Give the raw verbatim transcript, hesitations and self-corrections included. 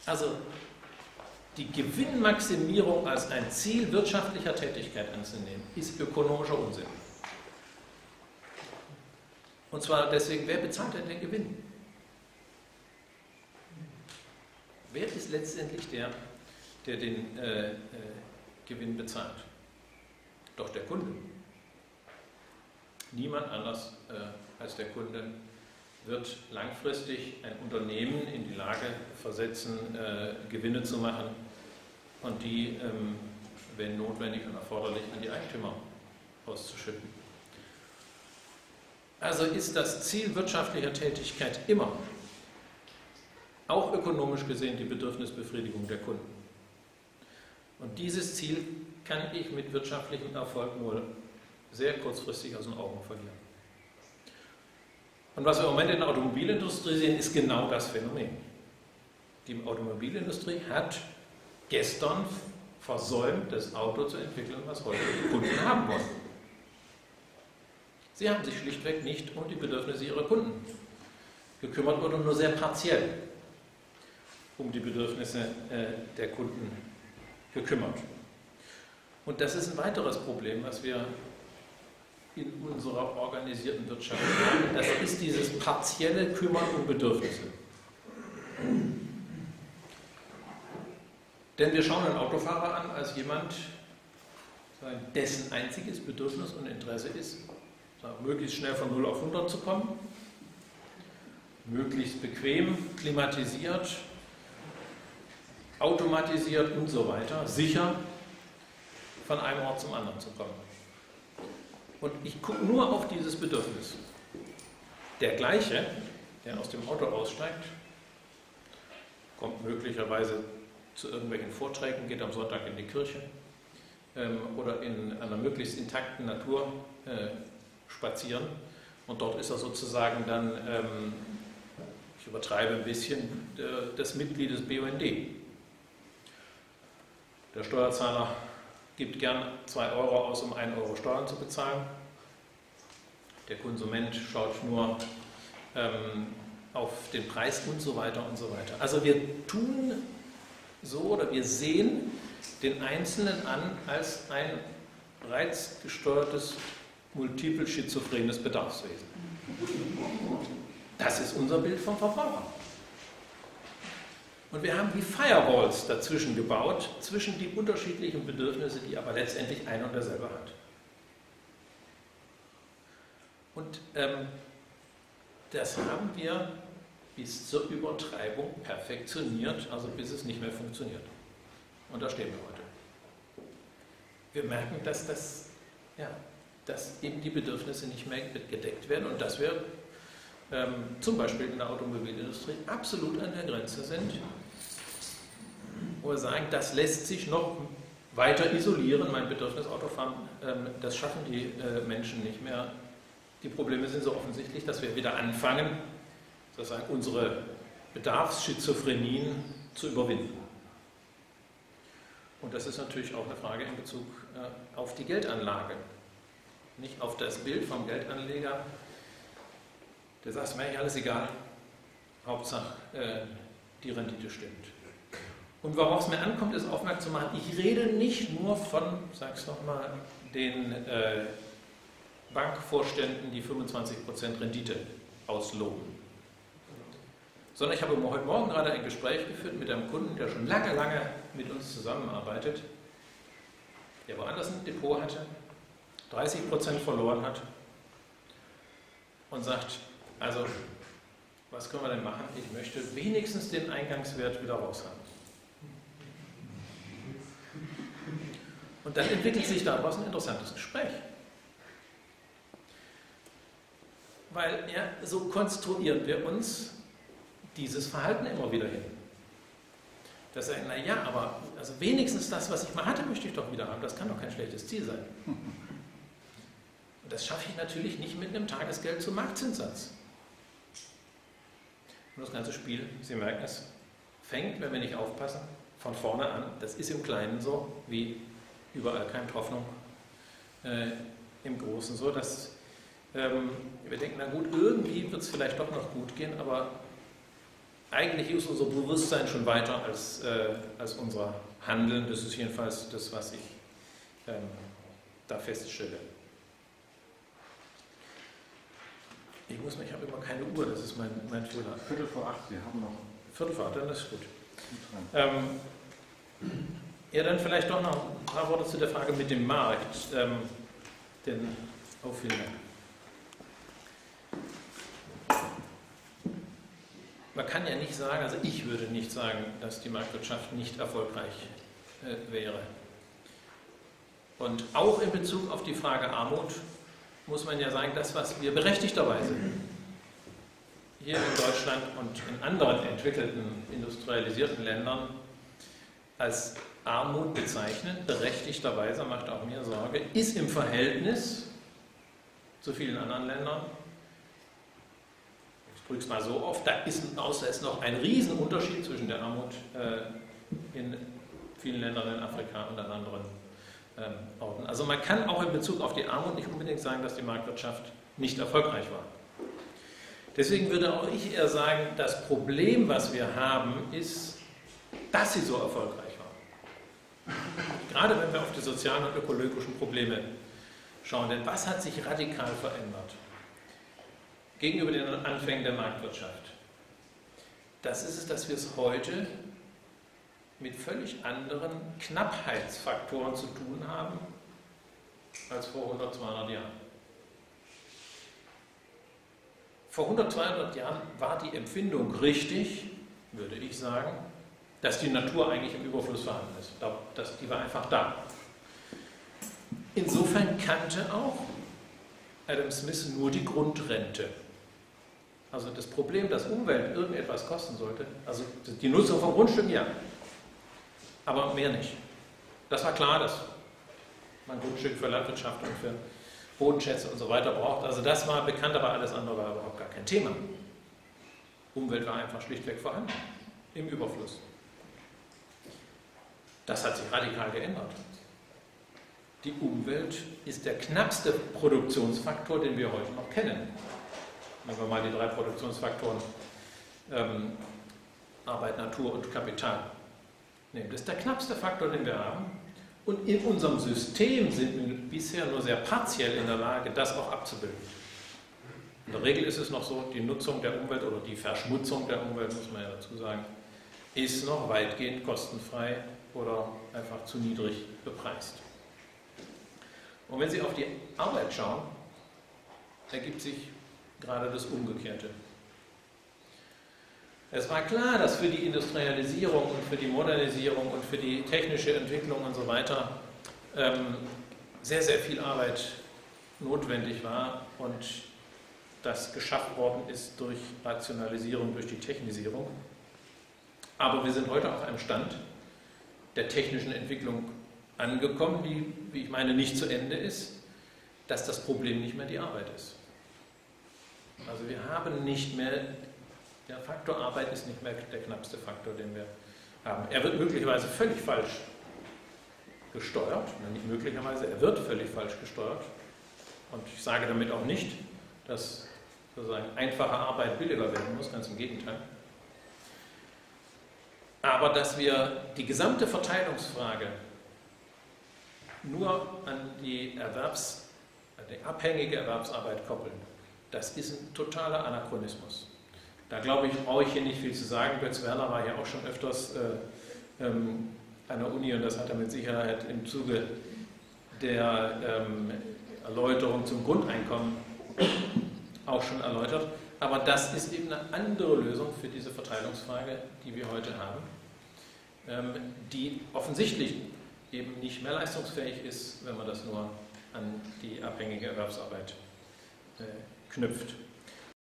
Also die Gewinnmaximierung als ein Ziel wirtschaftlicher Tätigkeit anzunehmen, ist ökonomischer Unsinn. Und zwar deswegen, wer bezahlt denn den Gewinn? Wer ist letztendlich der, der den äh, äh, Gewinn bezahlt? Doch der Kunde. Niemand anders äh, als der Kunde wird langfristig ein Unternehmen in die Lage versetzen, äh, Gewinne zu machen und die, ähm, wenn notwendig und erforderlich, an die Eigentümer auszuschütten. Also ist das Ziel wirtschaftlicher Tätigkeit immer, auch ökonomisch gesehen, die Bedürfnisbefriedigung der Kunden. Und dieses Ziel kann ich mit wirtschaftlichem Erfolg nur sehr kurzfristig aus den Augen verlieren. Und was wir im Moment in der Automobilindustrie sehen, ist genau das Phänomen. Die Automobilindustrie hat gestern versäumt, das Auto zu entwickeln, was heute die Kunden haben wollen. Sie haben sich schlichtweg nicht um die Bedürfnisse ihrer Kunden gekümmert oder nur sehr partiell um die Bedürfnisse äh, der Kunden gekümmert. Und das ist ein weiteres Problem, was wir in unserer organisierten Wirtschaft haben. Das ist dieses partielle Kümmern um Bedürfnisse. Denn wir schauen einen Autofahrer an als jemand, dessen einziges Bedürfnis und Interesse ist, möglichst schnell von null auf hundert zu kommen, möglichst bequem, klimatisiert, automatisiert und so weiter, sicher von einem Ort zum anderen zu kommen. Und ich gucke nur auf dieses Bedürfnis. Der gleiche, der aus dem Auto aussteigt, kommt möglicherweise zu irgendwelchen Vorträgen, geht am Sonntag in die Kirche ähm, oder in einer möglichst intakten Natur äh, spazieren. Und dort ist er sozusagen dann, ähm, ich übertreibe ein bisschen, äh, das Mitglied des B U N D. Der Steuerzahler gibt gern zwei Euro aus, um einen Euro Steuern zu bezahlen. Der Konsument schaut nur ähm, auf den Preis und so weiter und so weiter. Also wir tun so oder wir sehen den Einzelnen an als ein reizgesteuertes, multiple schizophrenes Bedarfswesen. Das ist unser Bild vom Verbraucher. Und wir haben wie Firewalls dazwischen gebaut, zwischen die unterschiedlichen Bedürfnisse, die aber letztendlich ein und derselbe hat. Und ähm, das haben wir bis zur Übertreibung perfektioniert, also bis es nicht mehr funktioniert. Und da stehen wir heute. Wir merken, dass, das, ja, dass eben die Bedürfnisse nicht mehr gedeckt werden und dass wir ähm, zum Beispiel in der Automobilindustrie absolut an der Grenze sind, wo wir sagen, das lässt sich noch weiter isolieren, mein Bedürfnis Autofahren, ähm, das schaffen die äh, Menschen nicht mehr. Die Probleme sind so offensichtlich, dass wir wieder anfangen, sozusagen unsere Bedarfsschizophrenien zu überwinden. Und das ist natürlich auch eine Frage in Bezug äh, auf die Geldanlage. Nicht auf das Bild vom Geldanleger, der sagt, es mir eigentlich alles egal, Hauptsache äh, die Rendite stimmt. Und worauf es mir ankommt, ist aufmerksam zu machen, ich rede nicht nur von, sag's nochmal, den äh, Bankvorständen, die fünfundzwanzig Prozent Rendite ausloben. Sondern ich habe heute Morgen gerade ein Gespräch geführt mit einem Kunden, der schon lange, lange mit uns zusammenarbeitet, der woanders ein Depot hatte, dreißig Prozent verloren hat und sagt, also, was können wir denn machen? Ich möchte wenigstens den Eingangswert wieder raus haben. Und dann entwickelt sich daraus ein interessantes Gespräch. Weil ja, so konstruieren wir uns dieses Verhalten immer wieder hin. Dass er, naja, aber also wenigstens das, was ich mal hatte, möchte ich doch wieder haben. Das kann doch kein schlechtes Ziel sein. Und das schaffe ich natürlich nicht mit einem Tagesgeld zum Marktzinssatz. Und das ganze Spiel, Sie merken es, fängt, wenn wir nicht aufpassen, von vorne an. Das ist im Kleinen so, wie überall keine Hoffnung. Äh, Im Großen so, dass ähm, wir denken, na gut, irgendwie wird es vielleicht doch noch gut gehen, aber eigentlich ist unser Bewusstsein schon weiter als, äh, als unser Handeln. Das ist jedenfalls das, was ich ähm, da feststelle. Ich muss mich, ich habe immer keine Uhr, das ist mein, mein Fehler. Viertel vor acht, wir haben noch. Viertel vor acht, dann ist gut. Ähm, ja, dann vielleicht doch noch ein paar Worte zu der Frage mit dem Markt. Ähm, denn, oh, vielen Dank. Man kann ja nicht sagen, also ich würde nicht sagen, dass die Marktwirtschaft nicht erfolgreich äh, wäre. Und auch in Bezug auf die Frage Armut muss man ja sagen, das, was wir berechtigterweise hier in Deutschland und in anderen entwickelten, industrialisierten Ländern als Armut bezeichnen, berechtigterweise, macht auch mir Sorge, ist im Verhältnis zu vielen anderen Ländern, ich drücke es mal so auf, da ist, außer ist noch ein Riesenunterschied zwischen der Armut äh, in vielen Ländern in Afrika und an anderen ähm, Orten. Also man kann auch in Bezug auf die Armut nicht unbedingt sagen, dass die Marktwirtschaft nicht erfolgreich war. Deswegen würde auch ich eher sagen, das Problem, was wir haben, ist, dass sie so erfolgreich war. Gerade wenn wir auf die sozialen und ökologischen Probleme schauen. Denn was hat sich radikal verändert gegenüber den Anfängen der Marktwirtschaft? Das ist es, dass wir es heute mit völlig anderen Knappheitsfaktoren zu tun haben als vor hundert, zweihundert Jahren. Vor hundert, zweihundert Jahren war die Empfindung richtig, würde ich sagen, dass die Natur eigentlich im Überfluss vorhanden ist. Das, die war einfach da. Insofern kannte auch Adam Smith nur die Grundrente. Also das Problem, dass Umwelt irgendetwas kosten sollte, also die Nutzung von Grundstücken, ja, aber mehr nicht. Das war klar, dass man Grundstücke für Landwirtschaft und für Bodenschätze und so weiter braucht. Also das war bekannt, aber alles andere war überhaupt gar kein Thema. Umwelt war einfach schlichtweg vorhanden, im Überfluss. Das hat sich radikal geändert. Die Umwelt ist der knappste Produktionsfaktor, den wir heute noch kennen. Wenn wir mal die drei Produktionsfaktoren ähm, Arbeit, Natur und Kapital nehmen. Das ist der knappste Faktor, den wir haben. Und in unserem System sind wir bisher nur sehr partiell in der Lage, das auch abzubilden. In der Regel ist es noch so, die Nutzung der Umwelt oder die Verschmutzung der Umwelt, muss man ja dazu sagen, ist noch weitgehend kostenfrei oder einfach zu niedrig bepreist. Und wenn Sie auf die Arbeit schauen, ergibt sich gerade das Umgekehrte. Es war klar, dass für die Industrialisierung und für die Modernisierung und für die technische Entwicklung und so weiter ähm, sehr, sehr viel Arbeit notwendig war und das geschafft worden ist durch Rationalisierung, durch die Technisierung. Aber wir sind heute auf einem Stand der technischen Entwicklung angekommen, die, wie ich meine, nicht zu Ende ist, dass das Problem nicht mehr die Arbeit ist. Also wir haben nicht mehr, der Faktor Arbeit ist nicht mehr der knappste Faktor, den wir haben. Er wird möglicherweise völlig falsch gesteuert, nicht möglicherweise, er wird völlig falsch gesteuert. Und ich sage damit auch nicht, dass sozusagen einfache Arbeit billiger werden muss, ganz im Gegenteil. Aber dass wir die gesamte Verteilungsfrage nur an die, Erwerbs-, an die abhängige Erwerbsarbeit koppeln, das ist ein totaler Anachronismus. Da glaube ich, brauche ich hier nicht viel zu sagen. Götz Werner war ja auch schon öfters äh, ähm, an der Uni und das hat er mit Sicherheit im Zuge der ähm, Erläuterung zum Grundeinkommen auch schon erläutert. Aber das ist eben eine andere Lösung für diese Verteilungsfrage, die wir heute haben, ähm, die offensichtlich eben nicht mehr leistungsfähig ist, wenn man das nur an die abhängige Erwerbsarbeit äh, knüpft.